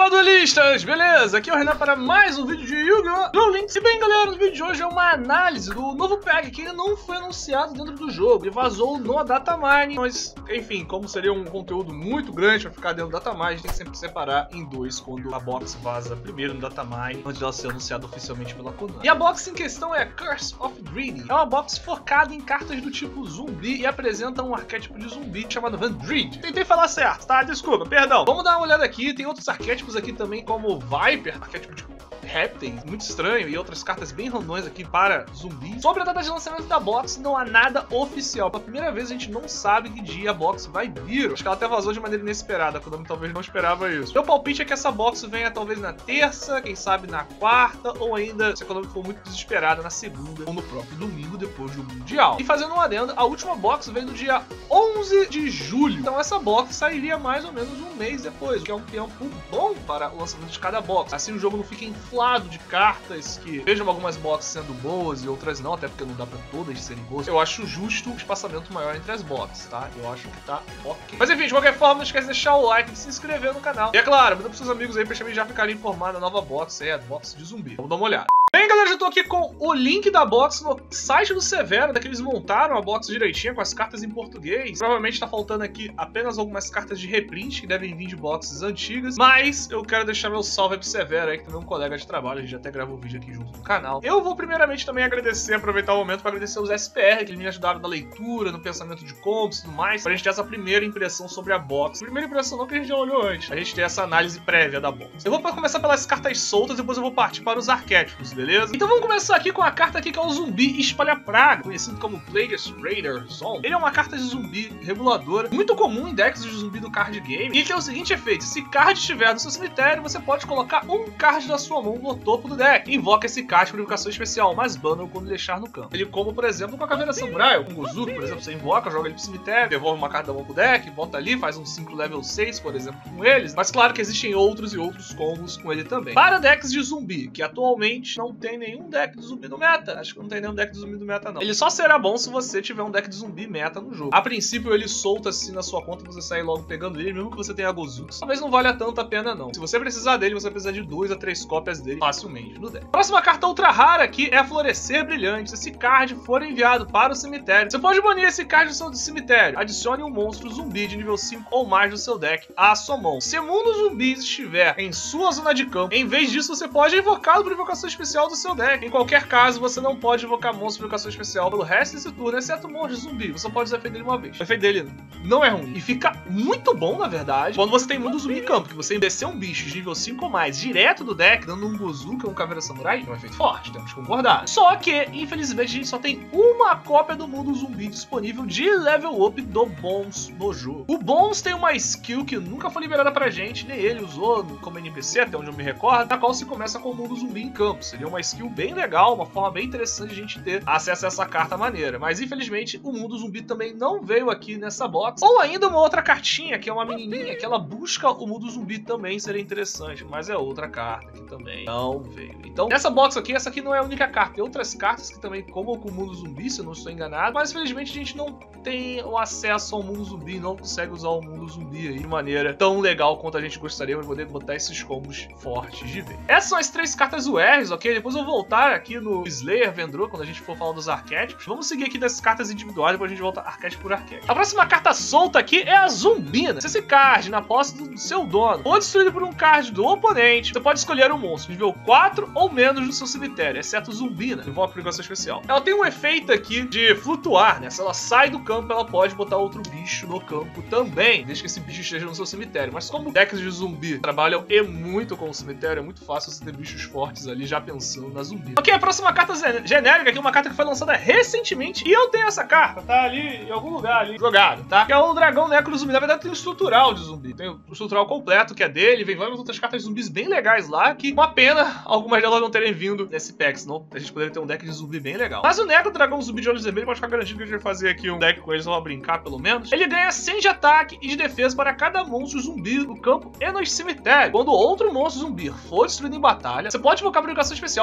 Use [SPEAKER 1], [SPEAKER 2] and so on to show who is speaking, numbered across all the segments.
[SPEAKER 1] Fala, duelistas! Beleza? Aqui é o Renan para mais um vídeo de Yu-Gi-Oh! Duel Links. E bem, galera, no vídeo de hoje é uma análise do novo pack que ainda não foi anunciado dentro do jogo. Ele vazou no Datamine, mas, enfim, como seria um conteúdo muito grande para ficar dentro do Datamine, a gente tem que sempre separar em dois quando a box vaza primeiro no Datamine, antes dela ser anunciada oficialmente pela Konami. E a box em questão é Curse of Greedy. É uma box focada em cartas do tipo zumbi e apresenta um arquétipo de zumbi chamado Vandreed. Tentei falar certo, tá? Desculpa, perdão. Vamos dar uma olhada aqui, tem outros arquétipos aqui também, como Viper, arquétipo de répteis, muito estranho, e outras cartas bem randôs aqui para zumbi. Sobre a data de lançamento da box, não há nada oficial. Pela primeira vez a gente não sabe que dia a box vai vir. Acho que ela até vazou de maneira inesperada, a Konami talvez não esperava isso. Meu palpite é que essa box venha talvez na terça, quem sabe na quarta, ou ainda, se a Konami for muito desesperada, na segunda, ou no próprio domingo, depois do Mundial. E fazendo um adendo, a última box veio no dia 11 de julho. Então essa box sairia mais ou menos um mês depois, o que é um tempo bom para o lançamento de cada box. Assim o jogo não fica inflado de cartas, que vejam algumas boxes sendo boas e outras não, até porque não dá pra todas serem boas. Eu acho justo o espaçamento maior entre as boxes, tá? Eu acho que tá ok. Mas enfim, de qualquer forma, não esquece de deixar o like e de se inscrever no canal. E é claro, manda pros seus amigos aí pra também já ficarem informados da nova box, a box de zumbi. Vamos dar uma olhada. Bem, galera, já tô aqui com o link da box no site do Severo, que eles montaram a box direitinho com as cartas em português. Provavelmente tá faltando aqui apenas algumas cartas de reprint que devem vir de boxes antigas, mas eu quero deixar meu salve aí pro Severo aí, que também é um colega de trabalho, a gente até gravou um vídeo aqui junto no canal. Eu vou primeiramente também agradecer, aproveitar o momento para agradecer os SPR, que eles me ajudaram na leitura, no pensamento de combos e tudo mais, pra gente ter essa primeira impressão sobre a box. Primeira impressão não, que a gente já olhou antes, a gente tem essa análise prévia da box. Eu vou começar pelas cartas soltas, depois eu vou partir para os arquétipos, beleza? Então vamos começar aqui com a carta aqui que é o Zumbi Espalha Praga, conhecido como Plagueis Raider Zone. Ele é uma carta de zumbi reguladora, muito comum em decks de zumbi do card game, e tem o seguinte efeito: se card estiver no seu cemitério, você pode colocar um card da sua mão no topo do deck. Invoca esse card por invocação especial, mas bana quando deixar no campo. Ele como, por exemplo, com a Caveira Samurai, ou com o Gozuki, por exemplo, você invoca, joga ele pro cemitério, devolve uma carta da mão pro deck, volta ali, faz um 5 level 6, por exemplo, com eles. Mas claro que existem outros e outros combos com ele também. Para decks de zumbi, que atualmente não tem nenhum deck de zumbi do meta. Acho que não tem nenhum deck de zumbi do meta, não. Ele só será bom se você tiver um deck de zumbi meta no jogo. A princípio, ele solta assim na sua conta, você sai logo pegando ele, mesmo que você tenha Gozuki. Talvez não valha tanto a pena, não. Se você precisar dele, você precisa de 2 a 3 cópias dele facilmente no deck. Próxima carta ultra rara aqui é a Florescer Brilhante. Se esse card for enviado para o cemitério, você pode banir esse card do seu cemitério. Adicione um monstro zumbi de nível 5 ou mais do seu deck à sua mão. Se um dos zumbis estiver em sua zona de campo, em vez disso, você pode invocá-lo por invocação especial do seu deck. Em qualquer caso, você não pode invocar monstro por invocação especial pelo resto desse defender turno, exceto o monstro zumbi. Você só pode defender ele uma vez. O efeito dele não é ruim. E fica muito bom, na verdade, quando você tem mundo zumbi em campo, que você descer um bicho de nível 5 ou mais direto do deck, dando um Gozuki ou um Caveira Samurai, é um efeito forte, temos que concordar. Só que, infelizmente, a gente só tem uma cópia do mundo zumbi disponível de level up do Bones no jogo. O Bones tem uma skill que nunca foi liberada pra gente, nem ele usou como NPC, até onde eu me recordo, na qual se começa com o mundo zumbi em campo. Seria uma skill bem legal, uma forma bem interessante de a gente ter acesso a essa carta maneira. Mas, infelizmente, o mundo zumbi também não veio aqui nessa box. Ou ainda uma outra cartinha, que é uma menininha, que ela busca o mundo zumbi também, seria interessante. Mas é outra carta que também não veio. Então, nessa box aqui, essa aqui não é a única carta. Tem outras cartas que também comam com o mundo zumbi, se eu não estou enganado. Mas, infelizmente, a gente não tem o acesso ao mundo zumbi, não consegue usar o mundo zumbi aí de maneira tão legal quanto a gente gostaria para poder botar esses combos fortes de ver. Essas são as 3 cartas URs, ok? Depois eu vou voltar aqui no Slayer Vendrou, quando a gente for falar dos arquétipos. Vamos seguir aqui das cartas individuais, depois a gente volta arquétipo por arquétipo. A próxima carta solta aqui é a Zumbina. Se esse card, na posse do seu dono, for destruído por um card do oponente, você pode escolher um monstro nível 4 ou menos do seu cemitério, exceto Zumbina, invoca obrigação especial. Ela tem um efeito aqui de flutuar, né? Se ela sai do campo, ela pode botar outro bicho no campo também, desde que esse bicho esteja no seu cemitério. Mas como decks de zumbi trabalham muito com o cemitério, é muito fácil você ter bichos fortes ali já pensando na zumbi. Ok, a próxima carta genérica aqui, uma carta que foi lançada recentemente, e eu tenho essa carta, tá ali em algum lugar ali jogado, tá? Que é o Dragão Necro Zumbi. Na verdade tem o estrutural de zumbi, tem o estrutural completo que é dele, vem várias outras cartas de zumbis bem legais lá, que uma pena algumas delas não terem vindo nesse pack, senão a gente poderia ter um deck de zumbi bem legal. Mas o Necro Dragão Zumbi de olhos vermelhos pode ficar garantido que a gente vai fazer aqui um deck com eles, só pra brincar pelo menos. Ele ganha 100 de ataque e de defesa para cada monstro zumbi no campo e no cemitério. Quando outro monstro zumbi for destruído em batalha, você pode invocar a invocação especial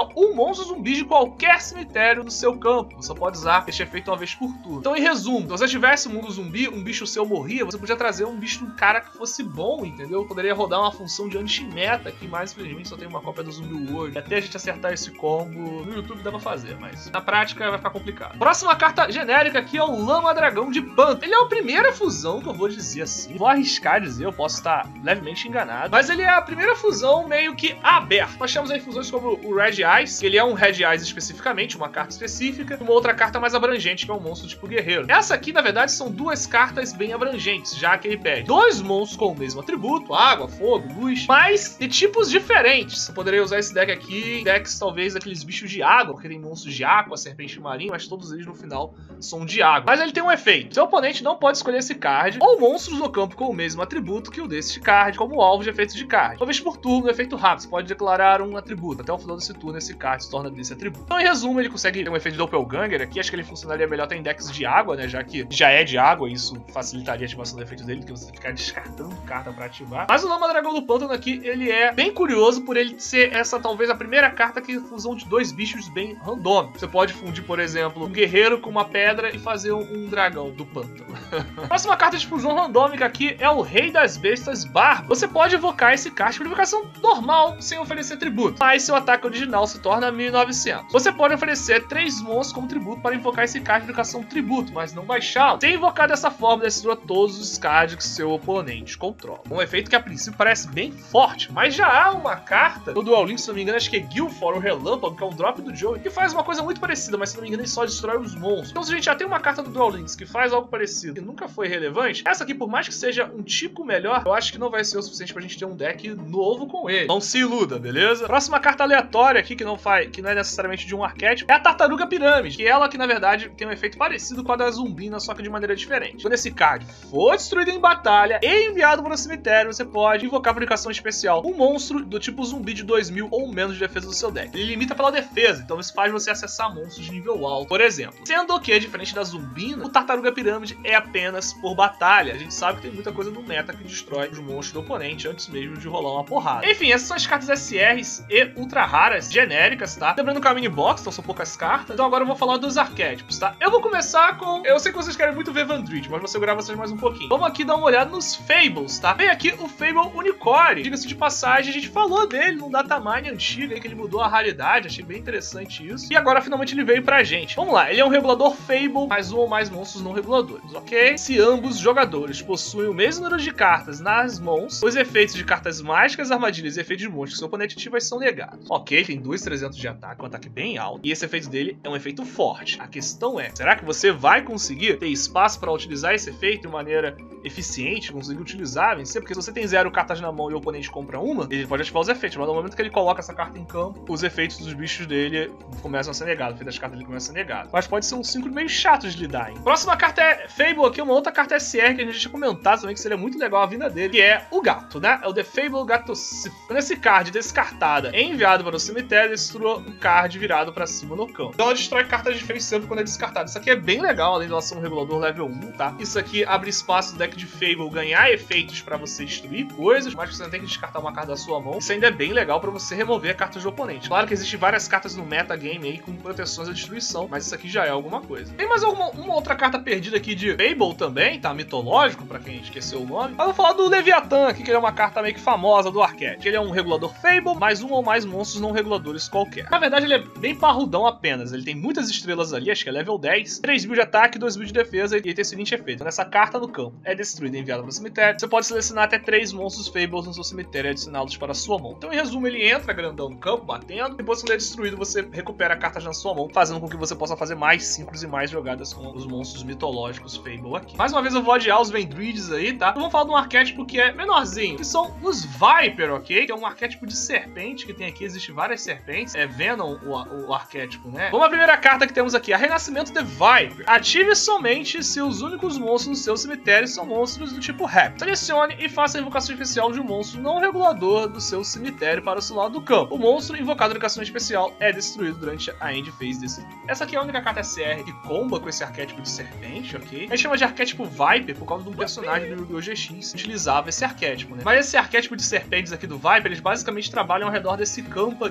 [SPEAKER 1] especial um monstro zumbi de qualquer cemitério no seu campo. Você pode usar este efeito uma vez por turno. Então, em resumo, se você tivesse um mundo zumbi, um bicho seu morria, você podia trazer um bicho, um cara que fosse bom, entendeu? Poderia rodar uma função de anti-meta, que mais infelizmente só tem uma cópia do Zumbi World. E até a gente acertar esse combo no YouTube dá pra fazer, mas na prática vai ficar complicado. Próxima carta genérica aqui é o Lama Dragão de Pântano. Ele é a primeira fusão que eu vou dizer assim. Vou arriscar dizer, eu posso estar levemente enganado, mas ele é a primeira fusão meio que aberta. Nós temos aí fusões como o Red Eyes, que ele é um Red Eyes especificamente, uma carta específica, e uma outra carta mais abrangente, que é um monstro tipo guerreiro. Essa aqui, na verdade, são duas cartas bem abrangentes, já que ele pede dois monstros com o mesmo atributo, água, fogo, luz, mas de tipos diferentes. Você poderia usar esse deck aqui, decks talvez daqueles bichos de água, que tem monstros de água, serpente marinha, mas todos eles no final são de água. Mas ele tem um efeito. Seu oponente não pode escolher esse card ou monstros no campo com o mesmo atributo que o desse card, como alvo de efeitos de card. Uma vez por turno, efeito rápido. Você pode declarar um atributo. Até o final desse turno, esse card se torna desse atributo. Então, em resumo, ele consegue ter um efeito de Doppelganger aqui. Acho que ele funcionaria melhor até em decks de água, né? Já que já é de água, e isso facilitaria a ativação do efeito dele, que você ficar descartando carta pra ativar. Mas o Lama Dragão do Pântano aqui, ele é bem curioso por ele ser essa, talvez, a primeira carta que é fusão de dois bichos bem randômicos. Você pode fundir, por exemplo, um guerreiro com uma pedra e fazer um dragão do pântano. Próxima carta de fusão randômica aqui é o Rei das Bestas Barba. Você pode invocar esse card por invocação normal, sem oferecer tributo, mas seu ataque original se torna 1900. Você pode oferecer 3 monstros como tributo para invocar esse card de invocação tributo, mas não baixá-lo. Se invocar dessa forma, destrua todos os cards que seu oponente controla. Um efeito que a princípio parece bem forte, mas já há uma carta no Duel Links, se não me engano, acho que é Guilford, o Relâmpago, que é um drop do Joey, que faz uma coisa muito parecida, mas se não me engano ele só destrói os monstros. Então se a gente já tem uma carta do Duel Links que faz algo parecido e nunca foi relevante, essa aqui, por mais que seja um tipo melhor, eu acho que não vai ser o suficiente pra gente ter um deck novo com ele. Não se iluda, beleza? Próxima carta aleatória aqui, que não é necessariamente de um arquétipo, é a Tartaruga Pirâmide, que ela que na verdade tem um efeito parecido com a da Zumbina, só que de maneira diferente. Quando esse card for destruído em batalha e enviado para o cemitério, você pode invocar por invocação especial um monstro do tipo zumbi de 2000 ou menos de defesa do seu deck. Ele limita pela defesa, então isso faz você acessar monstros de nível alto, por exemplo. Sendo que, diferente da Zumbina, o Tartaruga Pirâmide é apenas por batalha. A gente sabe que tem muita coisa no meta que destrói os monstros do oponente antes mesmo de rolar uma porrada. Enfim, essas são as cartas SRs e ultra raras, genéricas, tá? Lembrando que é uma mini box, então são poucas cartas. Então agora eu vou falar dos arquétipos, tá? Eu vou começar com... Eu sei que vocês querem muito ver Vandrit, mas vou segurar vocês mais um pouquinho. Vamos aqui dar uma olhada nos Fables, tá? Vem aqui o Fable Unicore. Diga-se de passagem, a gente falou dele no datamine antigo, aí que ele mudou a raridade, achei bem interessante isso. E agora finalmente ele veio pra gente. Vamos lá, ele é um regulador Fable, mais um ou mais monstros não reguladores, ok? Se ambos jogadores possuem o mesmo número de cartas nas mãos, os efeitos de cartas mágicas, armadilhas e efeitos de monstros que seu oponente ativa são negados. Ok, tem 2.300 de ataque, um ataque bem alto, e esse efeito dele é um efeito forte. A questão é, será que você vai conseguir ter espaço para utilizar esse efeito de maneira eficiente, conseguir utilizar, vencer? Porque se você tem 0 cartas na mão e o oponente compra uma, ele pode ativar os efeitos, mas no momento que ele coloca essa carta em campo, os efeitos dos bichos dele começam a ser negados, o efeito das cartas dele começa a ser negado. Mas pode ser um ciclo meio chato de lidar, hein? Próxima carta é Fable aqui, uma outra carta SR que a gente tinha comentado também, que seria muito legal a vinda dele, que é o gato, né? É o The Fable Gatosif. Quando esse card descartada é enviado para o cemitério, destrua um card virado para cima no campo. Então ela destrói cartas de face sempre quando é descartada. Isso aqui é bem legal, além de ela ser um regulador level 1, tá? Isso aqui abre espaço do deck de Fable ganhar efeitos para você destruir coisas, mas você não tem que descartar uma carta da sua mão. Isso ainda é bem legal para você remover cartas do oponente. Claro que existem várias cartas no metagame aí com proteções à destruição, mas isso aqui já é alguma coisa. Tem mais uma outra carta perdida aqui de Fable também, tá? Mitológico, pra quem esqueceu o nome. Mas vou falar do Leviathan aqui, que ele é uma carta meio que famosa do arquétipo. Ele é um regulador Fable, mais um ou mais monstros não reguladores qualquer. Na verdade, ele é bem parrudão apenas. Ele tem muitas estrelas ali, acho que é level 10, 3.000 de ataque, 2.000 de defesa, e ele tem o seguinte efeito. Quando essa carta no campo é destruída e enviada para o cemitério, você pode selecionar até 3 monstros Fables no seu cemitério e adicioná-los para a sua mão. Então, em resumo, ele entra grandão no campo, batendo, e depois quando ele é destruído, você recupera cartas na sua mão, fazendo com que você possa fazer mais simples e mais jogadas com os monstros mitológicos Fable aqui. Mais uma vez eu vou adiar os Vendrids aí, tá? Então, vamos falar de um arquétipo que é menorzinho, que são os Viper, ok? Que é um arquétipo de serpente, que tem aqui, existe várias serpentes. É Venom o arquétipo, né? Vamos à primeira carta que temos aqui, a Renascimento de Viper. Ative somente se os únicos monstros no seu cemitério são monstros do tipo Rap. Selecione e faça a invocação especial de um monstro não regulador do seu cemitério para o seu lado do campo. O monstro invocado em invocação especial é destruído durante a end phase desse turno. Essa aqui é a única carta SR que comba com esse arquétipo de serpente, ok? A gente chama de arquétipo Viper por causa de um personagem do Yu-Gi-Oh! GX que utilizava esse arquétipo, né? Mas esse arquétipo de serpentes aqui do Viper, eles basicamente trabalham ao redor desse campo aqui, que é o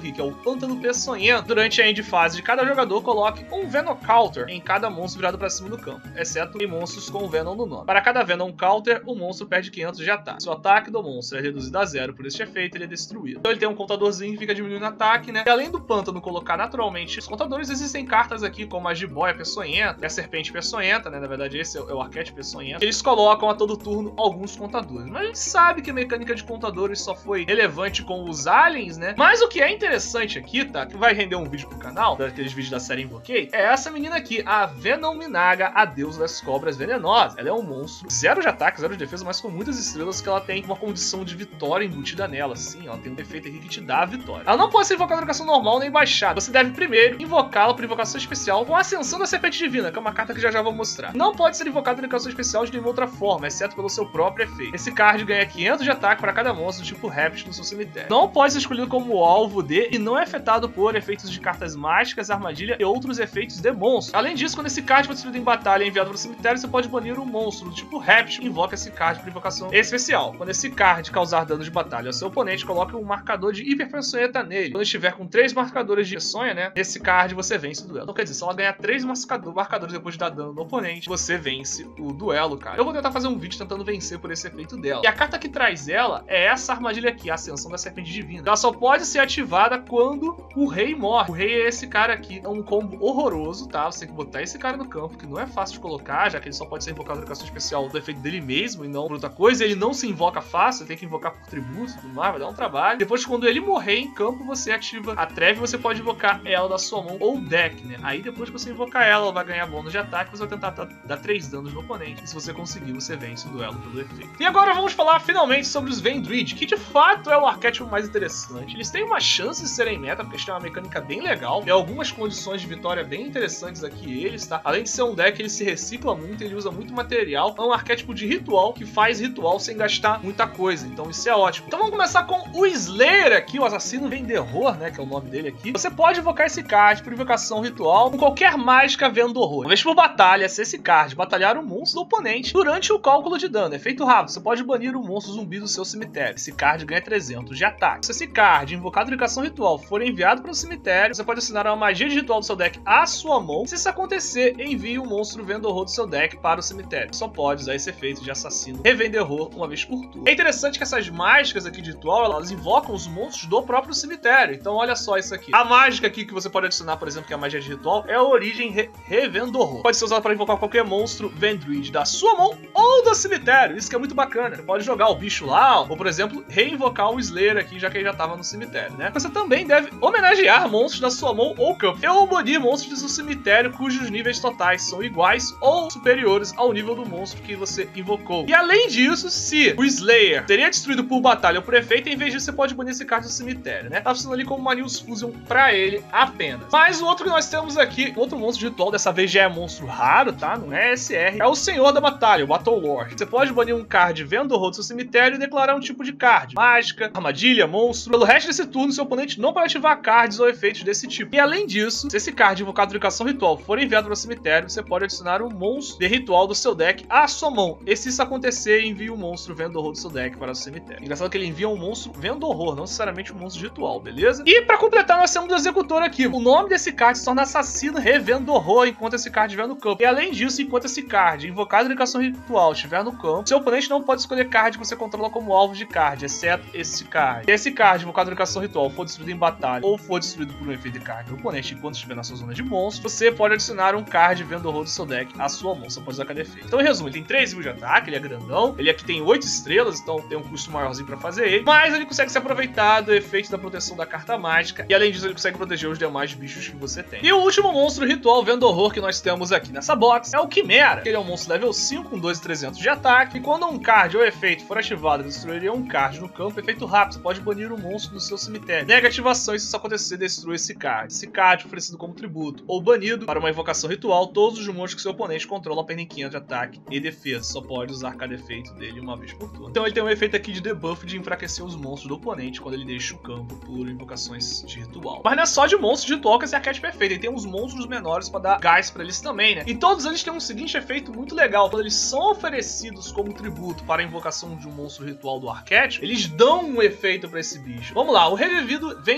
[SPEAKER 1] Pântano Peçonhento. Durante a end fase de cada jogador, coloque um Venom Counter em cada monstro virado pra cima do campo, exceto em monstros com Venom no nome. Para cada Venom Counter, o monstro perde 500 de ataque. Se o ataque do monstro é reduzido a 0 por este efeito, ele é destruído. Então ele tem um contadorzinho que fica diminuindo o ataque, né? E além do Pântano colocar naturalmente os contadores, existem cartas aqui como a Jiboia Peçonhenta e a Serpente Peçonhenta, né? Na verdade esse é o arquétipo peçonhento. Eles colocam a todo turno alguns contadores. Mas a gente sabe que a mecânica de contadores só foi relevante com os aliens, né? Mas o que é interessante aqui, tá? Que vai render um vídeo pro canal, daqueles vídeos da série Invoquei, é essa menina aqui, a Venominaga, a deusa das cobras venenosas. Ela é um monstro, 0 de ataque, 0 de defesa, mas com muitas estrelas que ela tem uma condição de vitória embutida nela. Sim, ela tem um defeito aqui que te dá a vitória. Ela não pode ser invocada na invocação normal nem baixada. Você deve primeiro invocá-la por invocação especial com a Ascensão da Serpente Divina, que é uma carta que já vou mostrar. Não pode ser invocada na invocação especial de nenhuma outra forma, exceto pelo seu próprio efeito. Esse card ganha 500 de ataque para cada monstro do tipo réptil no seu cemitério. Não pode ser escolhido como alvo de e não é afetado por efeitos de cartas mágicas, armadilha e outros efeitos de monstro. Além disso, quando esse card for destruído em batalha e enviado para o cemitério, você pode banir um monstro do tipo réptil e invoca esse card por invocação especial. Quando esse card causar dano de batalha ao seu oponente, coloque um marcador de hiper peçonhenta nele. Quando estiver com 3 marcadores de peçonha, né, nesse card você vence o duelo. Então quer dizer, se ela ganhar 3 marcadores depois de dar dano no oponente, você vence o duelo, cara. Eu vou tentar fazer um vídeo tentando vencer por esse efeito dela. E a carta que traz ela é essa armadilha aqui, a Ascensão da Serpente Divina. Ela só pode ser ativada quando o rei morre. O rei é esse cara aqui. É um combo horroroso, tá? Você tem que botar esse cara no campo, que não é fácil de colocar, já que ele só pode ser invocado na invocação especial do efeito dele mesmo e não por outra coisa. Ele não se invoca fácil, você tem que invocar por tributo e tudo mais, vai dar um trabalho. Depois, quando ele morrer em campo, você ativa a treve, você pode invocar ela da sua mão ou deck, né? Aí depois que você invocar ela vai ganhar bônus de ataque, você vai tentar dar 3 danos no oponente. E se você conseguir, você vence o duelo pelo efeito. E agora vamos falar finalmente sobre os Vendread, que de fato é o arquétipo mais interessante. Eles têm uma chance de serem meta, porque eles têm uma mecânica bem legal. Tem algumas condições de vitória bem interessantes aqui eles, tá? Além de ser um deck, ele se recicla muito, ele usa muito material. É um arquétipo de ritual que faz ritual sem gastar muita coisa. Então isso é ótimo. Então vamos começar com o Slayer aqui, o assassino Vendorro, né? Que é o nome dele aqui. Você pode invocar esse card por invocação ritual com qualquer mágica Vendorro. Uma vez por batalha, se esse card batalhar um monstro do oponente durante o cálculo de dano, efeito rápido, você pode banir o monstro zumbi do seu cemitério. Esse card ganha 300 de ataque. Se esse card invocado em invocação ritual for enviado para o cemitério, você pode assinar uma magia de ritual do seu deck à sua mão. Se isso acontecer, envie o monstro Vendorro do seu deck para o cemitério. Só pode usar esse efeito de assassino Revendorro uma vez por turno. É interessante que essas mágicas aqui de ritual, elas invocam os monstros do próprio cemitério. Então olha só isso aqui. A mágica aqui que você pode adicionar, por exemplo, que é a magia de ritual, é a origem Revendorro. Pode ser usada para invocar qualquer monstro Vendread da sua mão ou do cemitério. Isso que é muito bacana. Você pode jogar o bicho lá, ou por exemplo, reinvocar o Slayer aqui, já que ele já estava no cemitério, né? Você também deve homenagear monstros da sua mão ou campo. Ou banir monstros do seu cemitério cujos níveis totais são iguais ou superiores ao nível do monstro que você invocou. E além disso, se o Slayer seria destruído por batalha ou por efeito, em vez disso você pode banir esse card do cemitério, né? Tá funcionando ali como uma News Fusion pra ele apenas. Mas o outro que nós temos aqui, outro monstro de ritual, dessa vez já é monstro raro, tá? Não é SR, é o Senhor da Batalha, o Battle Lord. Você pode banir um card Vendorro do seu cemitério e declarar um tipo de card, mágica, armadilha, monstro. Pelo resto desse turno, seu oponente não pode ativar cards ou efeitos desse tipo. E além disso, se esse card invocado de invocação ritual for enviado para o cemitério, você pode adicionar um monstro de ritual do seu deck à sua mão. E se isso acontecer, envie o monstro Vendorro do seu deck para o cemitério. Engraçado que ele envia um monstro Vendorro, não necessariamente um monstro de ritual, beleza? E para completar, nós temos o executor aqui. O nome desse card se torna assassino Revendorro enquanto esse card estiver no campo. E além disso, enquanto esse card invocado de invocação ritual estiver no campo, seu oponente não pode escolher card que você controla como alvo de card, exceto esse card. Se esse card invocado de invocação ritual for destruído em batalha ou for destruído por um efeito de card do oponente enquanto estiver na sua zona de monstro, você pode adicionar um card Vendorro do seu deck à sua mão. Você pode usar cada efeito. Então, em resumo, ele tem 3.000 de ataque, ele é grandão, ele aqui tem 8 estrelas, então tem um custo maiorzinho pra fazer ele, mas ele consegue se aproveitar do efeito da proteção da carta mágica, e além disso ele consegue proteger os demais bichos que você tem. E o último monstro ritual Vendorro que nós temos aqui nessa box é o Quimera. Ele é um monstro level 5 com 2.300 de ataque, e quando um card ou efeito for ativado e destruiria um card no campo, efeito rápido, você pode banir um monstro do seu cemitério. Negativação, e se isso acontecer, destrua esse card. Esse card oferecido como tributo ou banido para uma invocação ritual, todos os monstros que seu oponente controla perdem 500 de ataque e defesa. Só pode usar cada efeito dele uma vez por turno. Então ele tem um efeito aqui de debuff de enfraquecer os monstros do oponente quando ele deixa o campo por invocações de ritual. Mas não é só de monstros de ritual que esse arquétipo é feito, ele tem uns monstros menores para dar gás para eles também, né? E todos eles têm um seguinte efeito muito legal: quando eles são oferecidos como tributo para a invocação de um monstro ritual do arquétipo, eles dão um efeito para esse bicho. Vamos lá, o revivido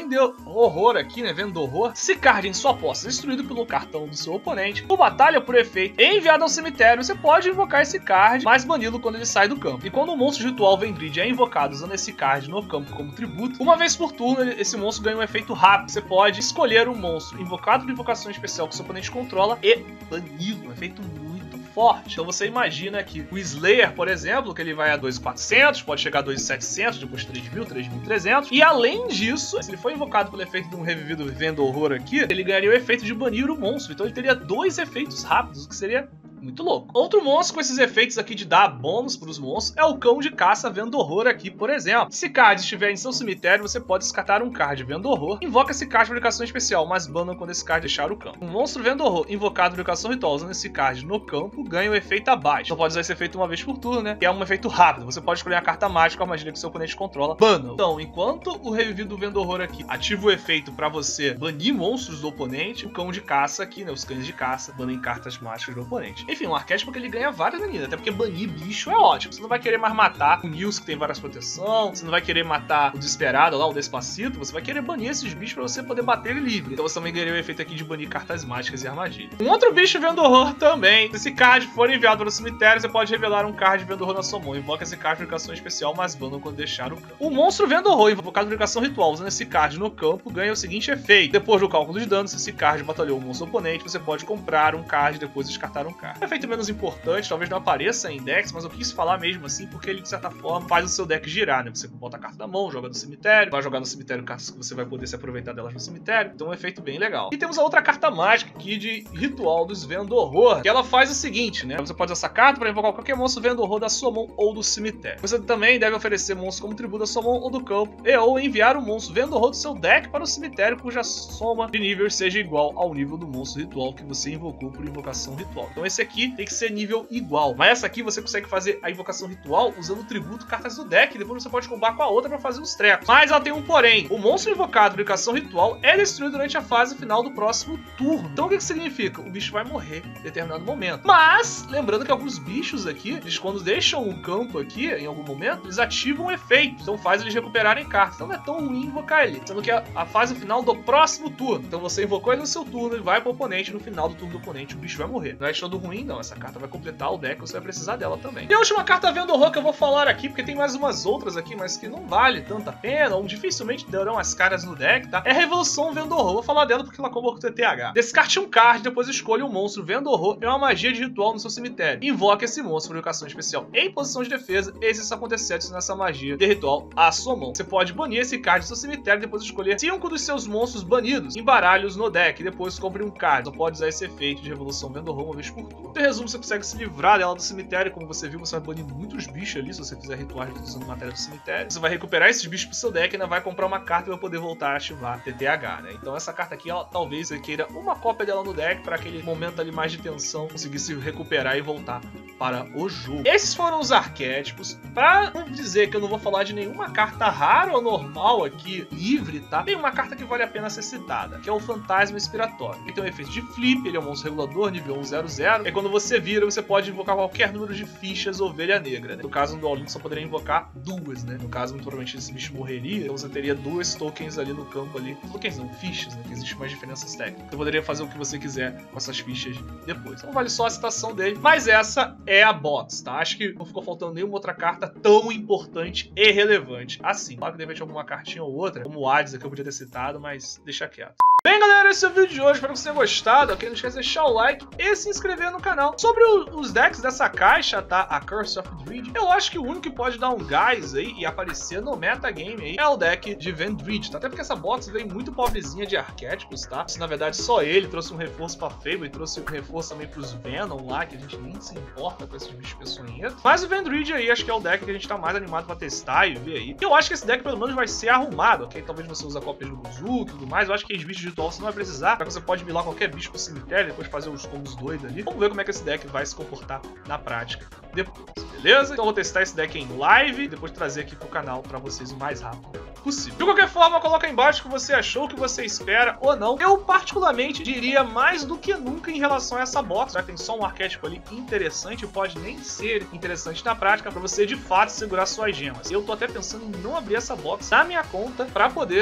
[SPEAKER 1] Vendehorror aqui, né? Vendehorror. Se card em sua posse é destruído pelo cartão do seu oponente, ou batalha por efeito e enviado ao cemitério, você pode invocar esse card, mas bani-lo quando ele sai do campo. E quando o monstro de ritual Vendread é invocado usando esse card no campo como tributo, uma vez por turno esse monstro ganha um efeito rápido. Você pode escolher um monstro invocado por invocação especial que seu oponente controla e bani-lo. Um efeito muito forte. Então você imagina que o Slayer, por exemplo, que ele vai a 2.400, pode chegar a 2.700, depois 3.000, 3.300. E além disso, se ele for invocado pelo efeito de um revivido Vendehorror aqui, ele ganharia o efeito de banir o monstro. Então ele teria 2 efeitos rápidos, o que seria muito louco. Outro monstro com esses efeitos aqui de dar bônus para os monstros é o Cão de Caça Vendehorror aqui, por exemplo. Se card estiver em seu cemitério, você pode descartar um card Vendehorror. Invoca esse card de aplicação especial, mas bana quando esse card deixar o campo. Um monstro Vendehorror invocado de aplicação ritual usando esse card no campo ganha o efeito abaixo. Só pode usar esse efeito uma vez por turno, né? E é um efeito rápido. Você pode escolher a carta mágica ou a magia que seu oponente controla. Bana. Então, enquanto o revivido Vendehorror aqui ativa o efeito para você banir monstros do oponente, o Cão de Caça aqui, né? Os cães de caça banem cartas mágicas do oponente. Enfim, um arquétipo que ele ganha várias banidas, até porque banir bicho é ótimo. Você não vai querer mais matar o Nils, que tem várias proteções, você não vai querer matar o Desesperado lá, o Despacito, você vai querer banir esses bichos pra você poder bater ele livre. Então você também ganharia o efeito aqui de banir cartas mágicas e armadilhas. Um outro bicho Vendehorror também. Se esse card for enviado para o cemitério, você pode revelar um card Vendehorror na sua mão. Invoca esse card de invocação especial, mas bana quando deixar o campo. O monstro Vendehorror invocado de invocação ritual usando esse card no campo ganha o seguinte efeito. Depois do cálculo de danos, se esse card batalhou o monstro oponente, você pode comprar um card e depois descartar um card. Efeito menos importante, talvez não apareça em decks, mas eu quis falar mesmo assim porque ele de certa forma faz o seu deck girar, né? Você bota a carta da mão, joga no cemitério, vai jogar no cemitério cartas que você vai poder se aproveitar delas no cemitério, então é um efeito bem legal. E temos a outra carta mágica aqui de Ritual dos Vendehorror, que ela faz o seguinte, né? Você pode usar essa carta para invocar qualquer monstro Vendehorror da sua mão ou do cemitério. Você também deve oferecer monstros como tributo da sua mão ou do campo, e ou enviar um monstro Vendehorror do seu deck para o cemitério cuja soma de nível seja igual ao nível do monstro ritual que você invocou por invocação ritual. Então esse aqui tem que ser nível igual. Mas essa aqui você consegue fazer a invocação ritual usando o tributo cartas do deck, e depois você pode combar com a outra para fazer os trecos. Mas ela tem um porém. O monstro invocado por invocação ritual é destruído durante a fase final do próximo turno. Então o que significa? O bicho vai morrer em determinado momento. Mas, lembrando que alguns bichos aqui, eles quando deixam o campo aqui, em algum momento, eles ativam um efeito. Então faz eles recuperarem cartas. Então não é tão ruim invocar ele. Sendo que é a fase final do próximo turno. Então você invocou ele no seu turno, ele vai pro oponente, no final do turno do oponente o bicho vai morrer. Não é todo ruim não, essa carta vai completar o deck, você vai precisar dela também. E a última carta Vendehorror que eu vou falar aqui, porque tem mais umas outras aqui, mas que não vale tanta pena, ou dificilmente darão as caras no deck, tá? É a Revolução Vendehorror. Vou falar dela porque ela combo com o TTH. Descarte um card, depois escolha um monstro Vendehorror e uma magia de ritual no seu cemitério. Invoque esse monstro por invocação especial em posição de defesa, e se isso acontecer, adicione essa magia de ritual à sua mão. Você pode banir esse card do seu cemitério e depois escolher 5 dos seus monstros banidos, embaralhe-os no deck, e depois compre um card. Só pode usar esse efeito de Revolução Vendehorror uma vez por turno. Em resumo, você consegue se livrar dela do cemitério. Como você viu, você vai banir muitos bichos ali, se você fizer rituais utilizando matéria do cemitério. Você vai recuperar esses bichos pro seu deck e ainda vai comprar uma carta e vai poder voltar a ativar TTH, né? Então essa carta aqui, ela talvez você queira uma cópia dela no deck para aquele momento ali mais de tensão, conseguir se recuperar e voltar para o jogo. Esses foram os arquétipos. Pra não dizer que eu não vou falar de nenhuma carta rara ou normal aqui, livre, tá? Tem uma carta que vale a pena ser citada, que é o Fantasma Expiratório. Ele tem um efeito de flip, ele é um monstro regulador, nível 1/00. E quando você vira, você pode invocar qualquer número de fichas Ovelha Negra, né? No caso, no Dual Link só poderia invocar 2, né? No caso, muito provavelmente esse bicho morreria, então você teria 2 tokens ali no campo ali. Tokens não, fichas, né? Que existe mais diferenças técnicas. Você poderia fazer o que você quiser com essas fichas depois. Então vale só a citação dele. Mas essa é a box, tá? Acho que não ficou faltando nenhuma outra carta tão importante e relevante assim. Claro que de repente alguma cartinha ou outra, como o Hades aqui eu podia ter citado, mas deixa quieto. Bem, galera, esse é o vídeo de hoje. Espero que vocês tenham gostado. Ok, não esquece de deixar o like e se inscrever no canal. Sobre os decks dessa caixa, tá? A Curse of Dread. Eu acho que o único que pode dar um gás aí e aparecer no metagame aí é o deck de Vendread, tá? Até porque essa box veio muito pobrezinha de arquétipos, tá? Isso, na verdade, só ele trouxe um reforço pra Fable e trouxe um reforço também pros Venom lá, que a gente nem se importa com esses bichos peçonhentos. Mas o Vendread aí, acho que é o deck que a gente tá mais animado pra testar e ver aí. Eu acho que esse deck, pelo menos, vai ser arrumado, ok? Talvez você use cópias do Buzuki e tudo mais. Eu acho que os bichos de ritual você não vai precisar, porque você pode milar qualquer bicho pro cemitério e depois fazer os combos doidos ali. Vamos ver como é que esse deck vai se comportar na prática depois, beleza? Então eu vou testar esse deck em live e depois trazer aqui pro canal pra vocês o mais rápido possível. De qualquer forma, coloca aí embaixo o que você achou, o que você espera ou não. Eu particularmente diria mais do que nunca em relação a essa box. Já tem só um arquétipo ali interessante, pode nem ser interessante na prática pra você de fato segurar suas gemas. Eu tô até pensando em não abrir essa box na minha conta pra poder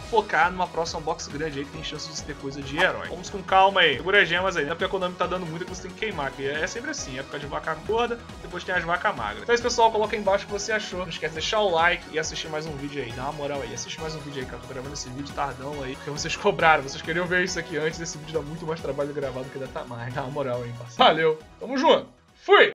[SPEAKER 1] focar numa próxima box grande aí que tem chance de ter coisa de herói. Vamos com calma aí. Segura as gemas aí. Não é porque a Konami tá dando muito que você tem que queimar, que é sempre assim. Época de vaca gorda, depois tem as vacas magras. Então é isso, pessoal. Coloca aí embaixo o que você achou. Não esquece de deixar o like e assistir mais um vídeo aí. Dá uma moral aí. Assiste mais um vídeo aí, cara. Eu tô gravando esse vídeo tardão aí, porque vocês cobraram. Vocês queriam ver isso aqui antes. Esse vídeo dá muito mais trabalho gravado que da Tamar. Dá uma moral aí, parceiro. Valeu. Tamo junto. Fui!